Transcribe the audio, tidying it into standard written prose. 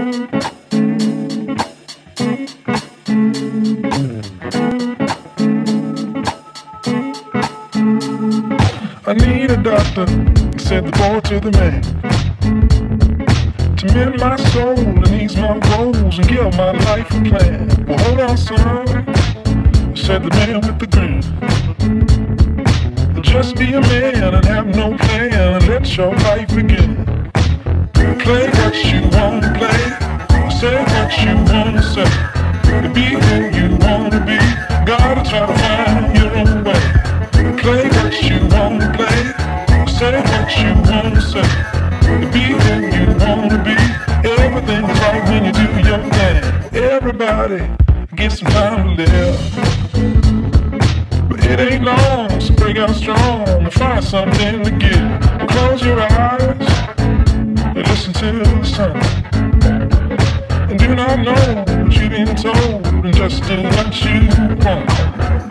I need a doctor, said the boy to the man, to mend my soul and ease my woes and give my life a plan. Well, hold on, son, said the man with the grin. Just be a man and have no plan and let your life begin. Play what you wanna play, say what you wanna say, be who you wanna be, gotta try to find your own way. Play what you wanna play, say what you wanna say, be who you wanna be, everything's right when you do your thing. Everybody get some time to live, but it ain't long, so break out strong and find something to give. Close your eyes and listen to the sun, and do not know what you've been told, and just do what you want.